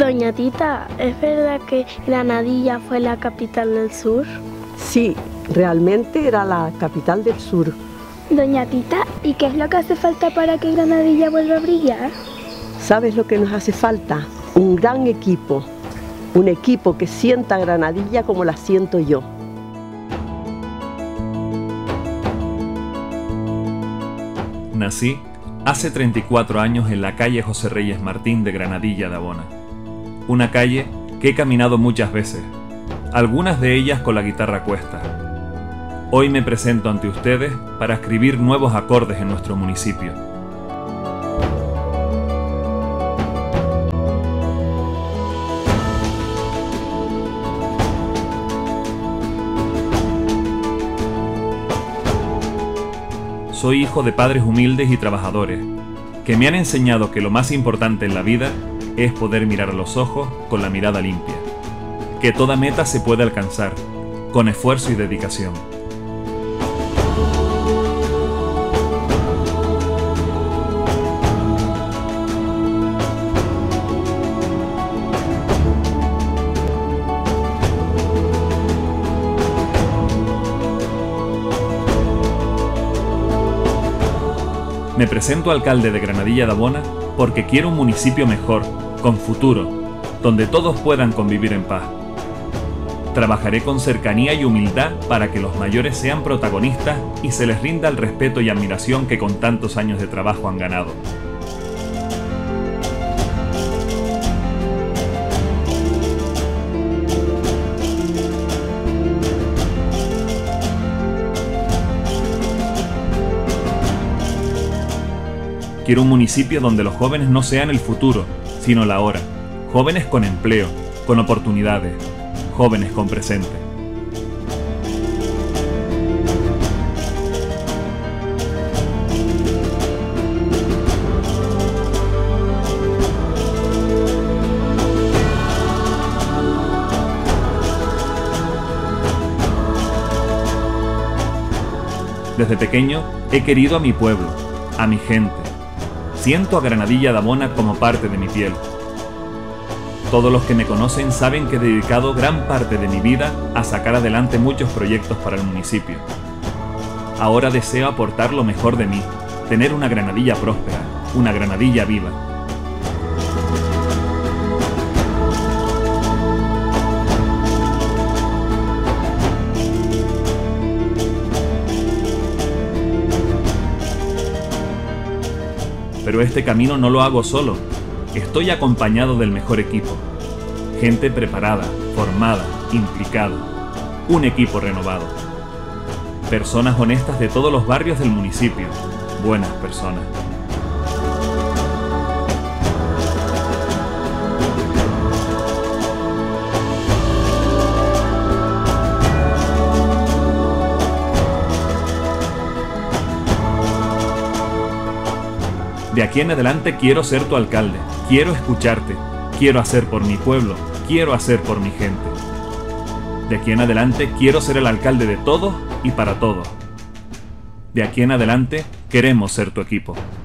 Doña Tita, ¿es verdad que Granadilla fue la capital del sur? Sí, realmente era la capital del sur. Doña Tita, ¿y qué es lo que hace falta para que Granadilla vuelva a brillar? ¿Sabes lo que nos hace falta? Un gran equipo. Un equipo que sienta Granadilla como la siento yo. Nací hace 34 años en la calle José Reyes Martín de Granadilla de Abona. Una calle que he caminado muchas veces, algunas de ellas con la guitarra a cuestas. Hoy me presento ante ustedes para escribir nuevos acordes en nuestro municipio. Soy hijo de padres humildes y trabajadores, que me han enseñado que lo más importante en la vida es poder mirar a los ojos con la mirada limpia, que toda meta se puede alcanzar, con esfuerzo y dedicación. Me presento alcalde de Granadilla de Abona porque quiero un municipio mejor, con futuro, donde todos puedan convivir en paz. Trabajaré con cercanía y humildad para que los mayores sean protagonistas y se les rinda el respeto y admiración que con tantos años de trabajo han ganado. Quiero un municipio donde los jóvenes no sean el futuro, sino la hora. Jóvenes con empleo, con oportunidades, jóvenes con presente. Desde pequeño he querido a mi pueblo, a mi gente. Siento a Granadilla de Abona como parte de mi piel. Todos los que me conocen saben que he dedicado gran parte de mi vida a sacar adelante muchos proyectos para el municipio. Ahora deseo aportar lo mejor de mí, tener una Granadilla próspera, una Granadilla viva. Pero este camino no lo hago solo, estoy acompañado del mejor equipo. Gente preparada, formada, implicada. Un equipo renovado. Personas honestas de todos los barrios del municipio. Buenas personas. De aquí en adelante quiero ser tu alcalde, quiero escucharte, quiero hacer por mi pueblo, quiero hacer por mi gente. De aquí en adelante quiero ser el alcalde de todos y para todos. De aquí en adelante queremos ser tu equipo.